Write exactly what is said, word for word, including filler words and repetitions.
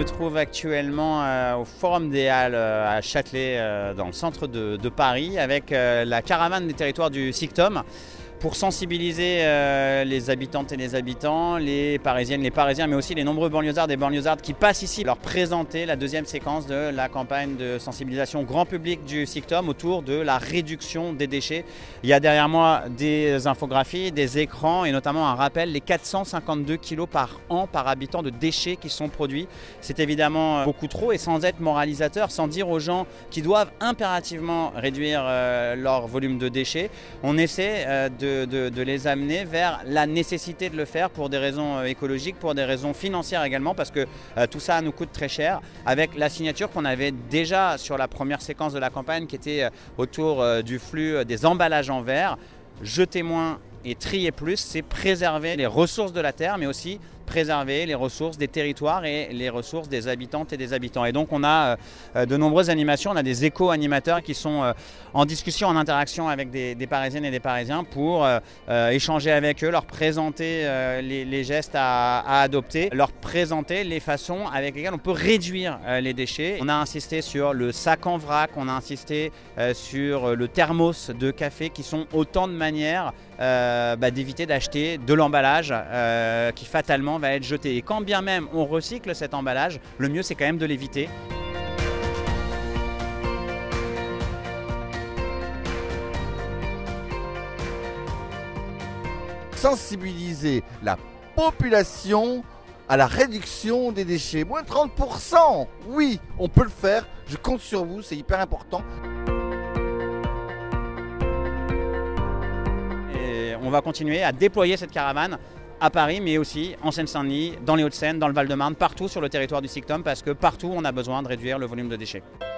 me trouve actuellement euh, au Forum des Halles euh, à Châtelet, euh, dans le centre de, de Paris, avec euh, la caravane des territoires du SICTOM, pour sensibiliser euh, les habitantes et les habitants, les Parisiennes, les Parisiens, mais aussi les nombreux banlieusards et banlieusardes qui passent ici, leur présenter la deuxième séquence de la campagne de sensibilisation grand public du SICTOM autour de la réduction des déchets. Il y a derrière moi des infographies, des écrans et notamment un rappel, les quatre cent cinquante-deux kilos par an par habitant de déchets qui sont produits. C'est évidemment beaucoup trop, et sans être moralisateur, sans dire aux gens qui doivent impérativement réduire euh, leur volume de déchets, on essaie euh, de De, de les amener vers la nécessité de le faire pour des raisons écologiques, pour des raisons financières également, parce que euh, tout ça nous coûte très cher, avec la signature qu'on avait déjà sur la première séquence de la campagne qui était autour euh, du flux des emballages en verre. Jeter moins et trier plus, c'est préserver les ressources de la terre, mais aussi préserver les ressources des territoires et les ressources des habitantes et des habitants. Et donc on a euh, de nombreuses animations, on a des éco-animateurs qui sont euh, en discussion, en interaction avec des, des Parisiennes et des Parisiens pour euh, euh, échanger avec eux, leur présenter euh, les, les gestes à, à adopter, leur présenter les façons avec lesquelles on peut réduire euh, les déchets. On a insisté sur le sac en vrac, on a insisté euh, sur le thermos de café, qui sont autant de manières euh, bah, d'éviter d'acheter de l'emballage euh, qui fatalement va être jeté. Et quand bien même on recycle cet emballage, le mieux c'est quand même de l'éviter. Sensibiliser la population à la réduction des déchets. Moins trente pour cent. Oui, on peut le faire. Je compte sur vous, c'est hyper important. Et on va continuer à déployer cette caravane à Paris, mais aussi en Seine-Saint-Denis, dans les Hauts-de-Seine, dans le Val-de-Marne, partout sur le territoire du SICTOM, parce que partout on a besoin de réduire le volume de déchets.